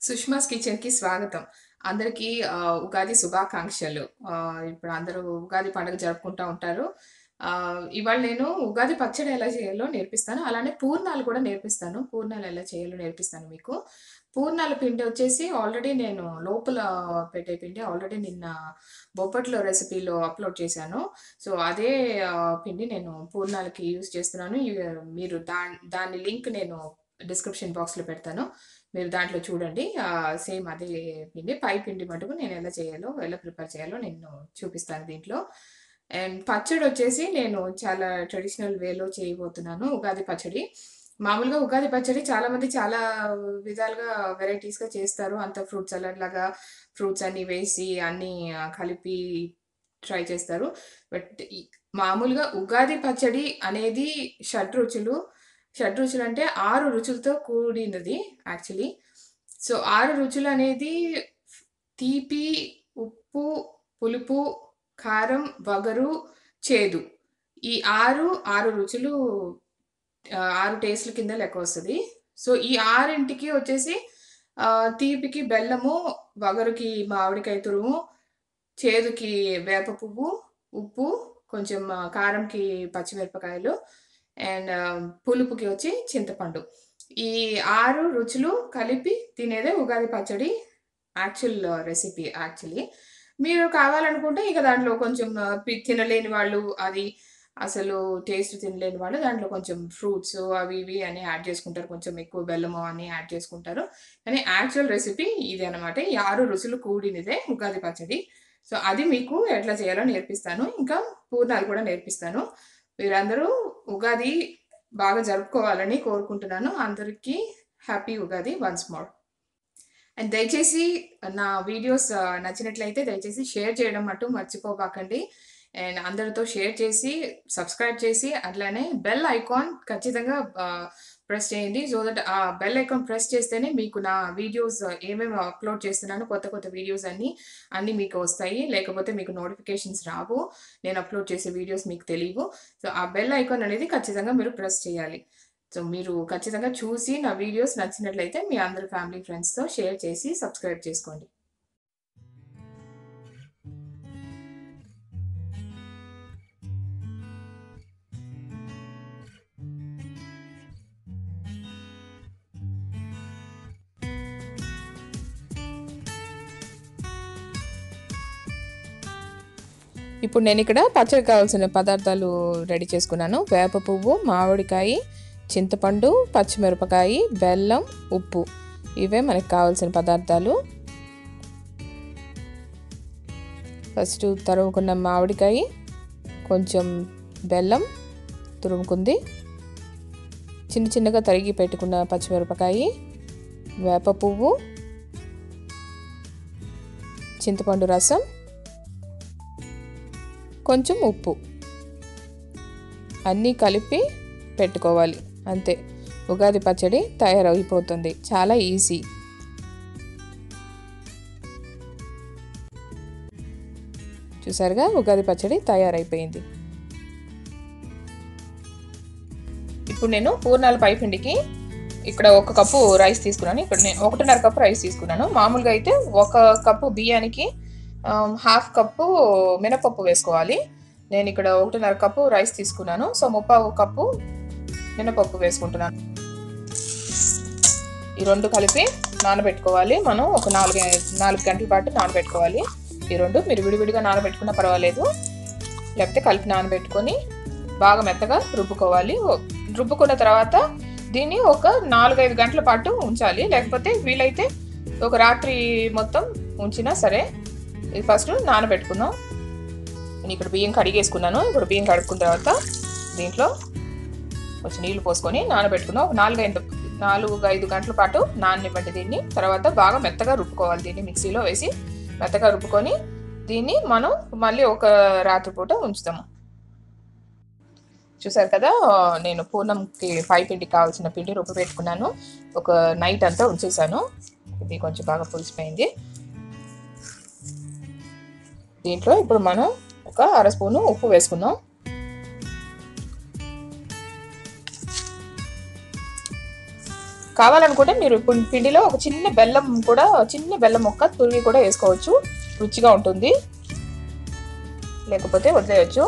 Sushma's kitchen కి స్వాగతం. అందరికీ ఉగాది శుభాకాంక్షలు. ఇప్పుడు అందరూ ఉగాది పండుగ జరుపుకుంటా ఉంటారు. ఇవాళ నేను ఉగాది పచ్చడి ఎలా చేయాలో నేర్పిస్తాను. అలానే పూర్ణాలు కూడా నేర్పిస్తాను. పూర్ణాలు ఎలా చేయాలో నేర్పిస్తాను మీకు. పూర్ణాల పిండి వచ్చేసి ఆల్రెడీ నేను లోపల పెట్టే పిండి ఆల్రెడీ నిన్న బొబ్బట్లో రెసిపీలో అప్‌లోడ్ చేశాను. సో, అదే పిండి నేను పూర్ణాలకి యూజ్ చేస్తున్నాను. మీరు దాని లింక్ నేను డిస్క్రిప్షన్ బాక్స్‌లో పెడతాను. మీరు దాంట్లో చూడండి. సేమ్ అదే పిండి. పై పిండి మటుకు నేను ఎలా చేయాలో, ఎలా ప్రిపేర్ చేయాలో నేను చూపిస్తాను దీంట్లో. అండ్ పచ్చడొచ్చేసి నేను చాలా ట్రెడిషనల్ వేలో చేయబోతున్నాను ఉగాది పచ్చడి. మామూలుగా ఉగాది పచ్చడి చాలామంది చాలా విధాలుగా వెరైటీస్‌గా చేస్తారు. అంతా ఫ్రూట్ సలాడ్ లాగా ఫ్రూట్స్ అన్నీ వేసి అన్నీ కలిపి ట్రై చేస్తారు. బట్ మామూలుగా ఉగాది పచ్చడి అనేది షడ్‌రుచులు. షడ్‌రుచులంటే 6 రుచులతో కూడినది యాక్చువల్లీ. సో, 6 రుచులనేది తీపి, ఉప్పు, పులుపు, కారం, వగరు, చేదు. ఈ 6 రుచులు 6 టేస్ట్‌ల కింద లెక్కొస్తది. సో, ఈ 6కి వచ్చేసి తీపికి బెల్లము, వగరుకి మామిడికాయ తురుము, చేదుకి వేప పువ్వు, ఉప్పు, కొంచెం కారంకి పచ్చిమిరపకాయలు అండ్ పులుపుకి వచ్చి చింతపండు. ఈ 6 రుచులు కలిపి తినేదే ఉగాది పచ్చడి యాక్చువల్ రెసిపీ యాక్చువల్లీ. మీరు కావాలనుకుంటే ఇక దాంట్లో కొంచెం తినలేని వాళ్ళు అది అసలు టేస్ట్ తినలేని వాళ్ళు దాంట్లో కొంచెం ఫ్రూట్స్ అవి ఇవి అని యాడ్ చేసుకుంటారు. కొంచెం ఎక్కువ బెల్లము అని యాడ్ చేసుకుంటారు. కానీ యాక్చువల్ రెసిపీ ఇదే అనమాట. ఈ 6 రుచులు కూడినదే ఉగాది పచ్చడి. సో, అది మీకు ఎట్లా చేయాలో నేర్పిస్తాను. ఇంకా పూర్ణాలు కూడా నేర్పిస్తాను. మీరందరూ ఉగాది బాగా జరుపుకోవాలని కోరుకుంటున్నాను. అందరికీ happy Ugadi once more. And దయచేసి నా వీడియోస్ నచ్చినట్లయితే దయచేసి షేర్ చేయడం మట్టు మర్చిపోబాకండి. అండ్ అందరితో షేర్ చేసి, సబ్స్క్రైబ్ చేసి, అట్లానే బెల్ ఐకాన్ ఖచ్చితంగా ప్రెస్ చేయండి. సో దట్ ఆ బెల్ ఐకాన్ ప్రెస్ చేస్తేనే మీకు నా వీడియోస్ ఏమేమి అప్‌లోడ్ చేస్తున్నానో కొత్త కొత్త వీడియోస్ అన్నీ మీకు వస్తాయి. లేకపోతే మీకు నోటిఫికేషన్స్ రావు. నేను అప్‌లోడ్ చేసే వీడియోస్ మీకు తెలీవు. సో, ఆ బెల్ ఐకాన్ అనేది ఖచ్చితంగా మీరు ప్రెస్ చేయాలి. సో, మీరు ఖచ్చితంగా చూసి నా వీడియోస్ నచ్చినట్లయితే మీ అందరి ఫ్యామిలీ, ఫ్రెండ్స్‌తో షేర్ చేసి సబ్స్క్రైబ్ చేసుకోండి. ఇప్పుడు నేనిక్కడ పచ్చడికి కావాల్సిన పదార్థాలు రెడీ చేసుకున్నాను. వేప పువ్వు, మామిడికాయ, చింతపండు, పచ్చిమిరపకాయ, బెల్లం, ఉప్పు. ఇవే మనకు కావాల్సిన పదార్థాలు. ఫస్ట్ తరుగుకున్న మామిడికాయ, కొంచెం బెల్లం తురుముకుంది, చిన్న చిన్నగా తరిగి పెట్టుకున్న పచ్చిమిరపకాయ, వేప పువ్వు, చింతపండు రసం, కొంచెం ఉప్పు అన్నీ కలిపి పెట్టుకోవాలి. అంతే, ఉగాది పచ్చడి తయారైపోతుంది. చాలా ఈజీ. చూసారుగా, ఉగాది పచ్చడి తయారైపోయింది. ఇప్పుడు నేను పూర్ణాల పైపిండికి ఇక్కడ 1 కప్పు రైస్ తీసుకున్నాను. ఇక్కడ నేను 1.5 కప్పు రైస్ తీసుకున్నాను. మామూలుగా అయితే 1 కప్పు బియ్యానికి 1/2 కప్పు మినపప్పు వేసుకోవాలి. నేను ఇక్కడ 1.5 కప్పు రైస్ తీసుకున్నాను. సో, 3/4 కప్పు మినపప్పు వేసుకుంటున్నాను. ఈ 2 కలిపి నానబెట్టుకోవాలి. మనం ఒక 4 గంటల పాటు నానబెట్టుకోవాలి. ఈ 2 మీరు విడివిడిగా నానబెట్టుకున్నా పర్వాలేదు. లేకపోతే కలిపి నానబెట్టుకొని బాగా మెత్తగా రుబ్బుకోవాలి. రుబ్బుకున్న తర్వాత దీన్ని ఒక 4-5 గంటల పాటు ఉంచాలి. లేకపోతే వీలైతే ఒక రాత్రి మొత్తం ఉంచినా సరే. ఇది ఫస్ట్ నానబెట్టుకున్నాం. నేను ఇక్కడ బియ్యం కడిగేసుకున్నాను. ఇప్పుడు బియ్యం కడుక్కున్న తర్వాత దీంట్లో కొంచెం నీళ్లు పోసుకొని నానబెట్టుకున్నాం. ఒక 4-5 గంటల పాటు నాననివ్వండి దీన్ని. తర్వాత బాగా మెత్తగా రుబ్బుకోవాలి. దీన్ని మిక్సీలో వేసి మెత్తగా రుబ్బుకొని దీన్ని మనం మళ్ళీ ఒక రాత్రి పూట ఉంచుతాము. చూసారు కదా, నేను పూర్ణంకి పైపిండికి కావాల్సిన పిండి రుబ్బు పెట్టుకున్నాను. ఒక నైట్ అంతా ఉంచేసాను. ఇది కొంచెం బాగా పులిసిపోయింది. దీంట్లో ఇప్పుడు మనం ఒక 1/2 స్పూను ఉప్పు వేసుకుందాం. కావాలనుకుంటే మీరు పిండిలో ఒక చిన్న బెల్లం ముక్క తురిమి కూడా వేసుకోవచ్చు, రుచిగా ఉంటుంది. లేకపోతే వదిలేయచ్చు.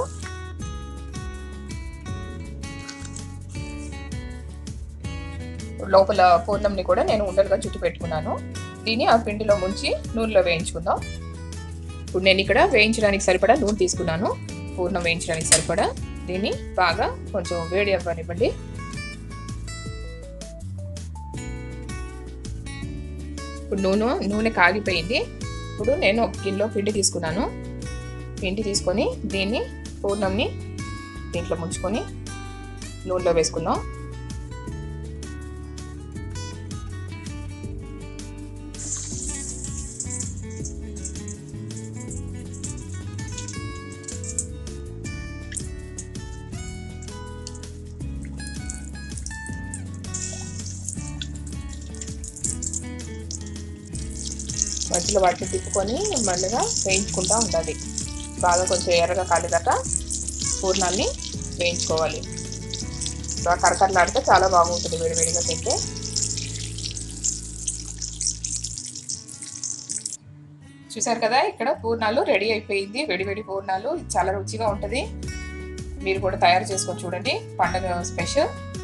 లోపల పూర్ణంని కూడా నేను ఉండలుగా చుట్టి పెట్టుకున్నాను. దీన్ని ఆ పిండిలో ముంచి నూనెలో వేయించుకుందాం. ఇప్పుడు నేను ఇక్కడ వేయించడానికి సరిపడా నూనె తీసుకున్నాను. పూర్ణం వేయించడానికి సరిపడా. దీన్ని బాగా కొంచెం వేడి అవ్వనివ్వండి. ఇప్పుడు నూనె కాగిపోయింది. ఇప్పుడు నేను ఒక గిన్నెలో పిండి తీసుకున్నాను. పిండి తీసుకొని దీన్ని పూర్ణంని దీంట్లో ముంచుకొని నూనెలో వేసుకుందాం. మధ్యలో వాటిని తిప్పుకొని మళ్ళీగా వేయించుకుంటూ ఉండాలి. బాగా కొంచెం ఎర్రగా కాలేదాకా పూర్ణాన్ని వేయించుకోవాలి. బాగా కరకరలాడితే చాలా బాగుంటుంది వేడివేడిగా తింటే. చూసారు కదా, ఇక్కడ పూర్ణాలు రెడీ అయిపోయింది. వేడివేడి పూర్ణాలు చాలా రుచిగా ఉంటుంది. మీరు కూడా తయారు చేసుకొని చూడండి, పండగ స్పెషల్.